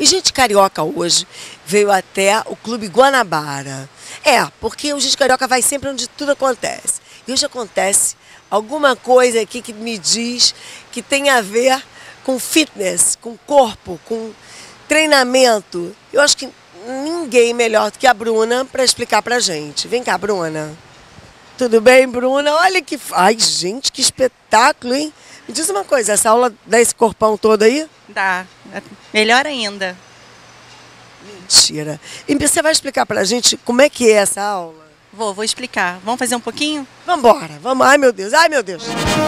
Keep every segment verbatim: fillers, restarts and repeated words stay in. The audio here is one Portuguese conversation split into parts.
Gente Carioca hoje veio até o Clube Guanabara. É, porque o Gente Carioca vai sempre onde tudo acontece. E hoje acontece alguma coisa aqui que me diz que tem a ver com fitness, com corpo, com treinamento. Eu acho que ninguém melhor do que a Bruna para explicar pra gente. Vem cá, Bruna. Tudo bem, Bruna? Olha que... Ai, gente, que espetáculo, hein? Me diz uma coisa, essa aula dá esse corpão todo aí? Dá. Melhor ainda. Mentira. E você vai explicar pra gente como é que é essa aula? Vou, vou explicar. Vamos fazer um pouquinho? Vambora, vamos. Ai, meu Deus, ai, meu Deus.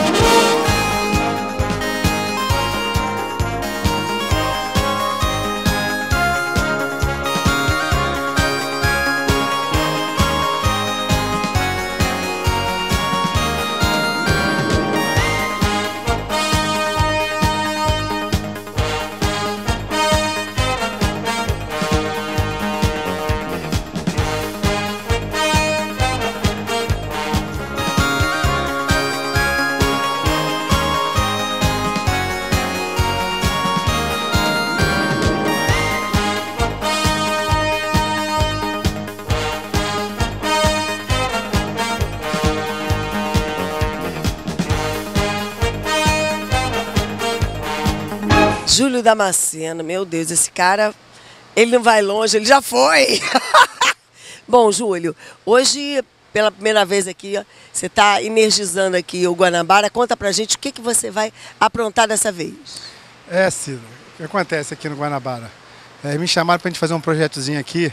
Júlio Damasceno, meu Deus, esse cara, ele não vai longe, ele já foi. Bom, Júlio, hoje, pela primeira vez aqui, você está energizando aqui o Guanabara. Conta pra gente o que, que você vai aprontar dessa vez. É, Cida, o que acontece aqui no Guanabara? É, me chamaram pra gente fazer um projetozinho aqui,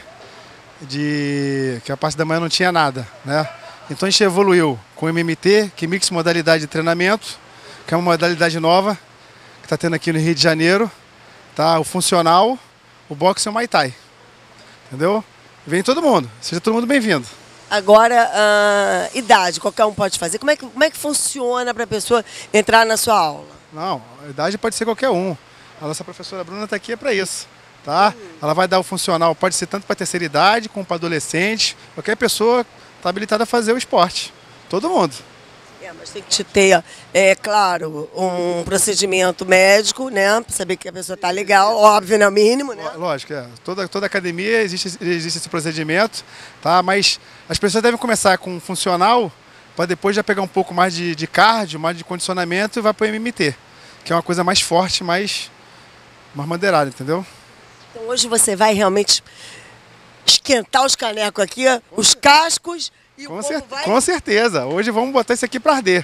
de que a parte da manhã não tinha nada, né? Então a gente evoluiu com o M M T, que é Mix Modalidade de Treinamento, que é uma modalidade nova, que está tendo aqui no Rio de Janeiro, tá? O funcional, o boxe e o Muay Thai, entendeu? Vem todo mundo, seja todo mundo bem-vindo. Agora, a idade, qualquer um pode fazer. Como é que, como é que funciona para a pessoa entrar na sua aula? Não, a idade pode ser qualquer um. A nossa professora Bruna está aqui é para isso, tá? Uhum. Ela vai dar o funcional, pode ser tanto para terceira idade como para adolescente. Qualquer pessoa está habilitada a fazer o esporte, todo mundo. É, mas tem que ter, é claro, um procedimento médico, né? Para saber que a pessoa está legal, óbvio, no mínimo, né? Lógico, é. Toda, toda academia existe, existe esse procedimento, tá? Mas as pessoas devem começar com um funcional para depois já pegar um pouco mais de, de cardio, mais de condicionamento e vai para o M M T, que é uma coisa mais forte, mais, mais madeirada, entendeu? Então hoje você vai realmente esquentar os canecos aqui, os cascos... E com, cer vai... com certeza. Hoje vamos botar isso aqui para arder.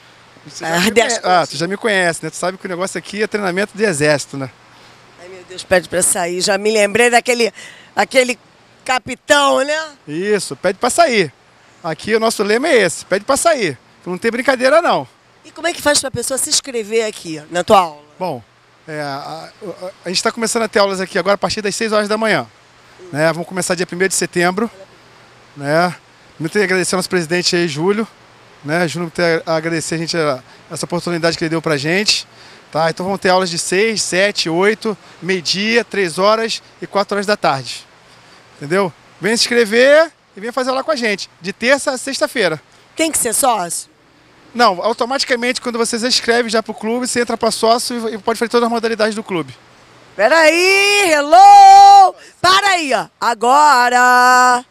Arder. Ah, tu já me conhece, né? Tu sabe que o negócio aqui é treinamento de exército, né? Ai, meu Deus, pede para sair. Já me lembrei daquele aquele capitão, né? Isso, pede para sair. Aqui o nosso lema é esse, pede para sair. Não tem brincadeira, não. E como é que faz para a pessoa se inscrever aqui na tua aula? Bom, é, a, a, a gente está começando a ter aulas aqui agora a partir das seis horas da manhã. Hum. Né? Vamos começar dia primeiro de setembro, né? Muito tenho que agradecer ao nosso presidente aí, Júlio, né? Júlio, tem a agradecer a gente a, essa oportunidade que ele deu pra gente, tá? Então vamos ter aulas de seis, sete, oito, meio-dia, três horas e quatro horas da tarde. Entendeu? Vem se inscrever e vem fazer aula com a gente, de terça a sexta-feira. Tem que ser sócio? Não, automaticamente quando você se inscreve já pro clube, você entra para sócio e pode fazer todas as modalidades do clube. Peraí, hello! Para aí, ó. Agora...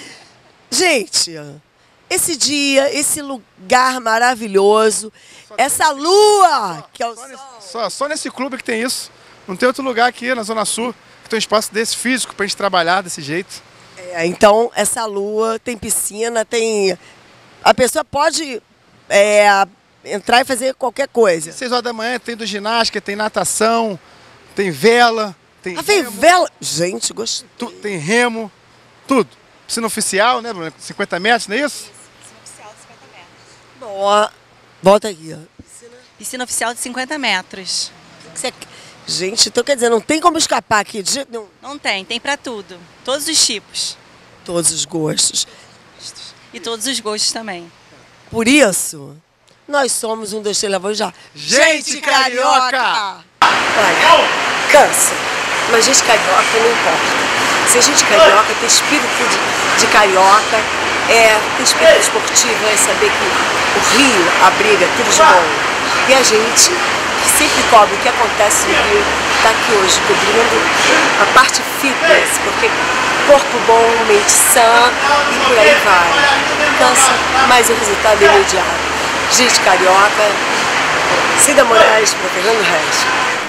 Gente, esse dia, esse lugar maravilhoso, essa lua que é o só, sol. Nesse, só, só nesse clube que tem isso. Não tem outro lugar aqui na Zona Sul que tem um espaço desse físico pra gente trabalhar desse jeito. É, então, essa lua tem piscina, tem... A pessoa pode é, entrar e fazer qualquer coisa. Seis horas da manhã tem do ginástica, tem natação, tem vela, tem ah, remo. Vela? Gente, gostei. Tu, tem remo, tudo. Piscina oficial, né, Bruno? cinquenta metros, não é isso? Piscina oficial de cinquenta metros. Bom, ó, volta aqui, ó. Piscina, Piscina oficial de cinquenta metros. Você... Gente, então quer dizer, não tem como escapar aqui de jeito nenhum? Não tem, tem pra tudo. Todos os tipos. Todos os gostos. E todos os gostos também. Por isso, nós somos um, dois, três, levou já. Gente Carioca! Olha, cansa. Mas gente carioca não importa. Se a gente carioca tem espírito de, de carioca, é, tem espírito esportivo, é saber que o Rio abriga tudo de bom. E a gente, que sempre cobre o que acontece no Rio, estar aqui hoje cobrindo a parte fitness, porque corpo bom, mente sã e por aí vai. Cansa, mas o resultado é imediato. Gente Carioca, Cida Moraes para Fernando Reis.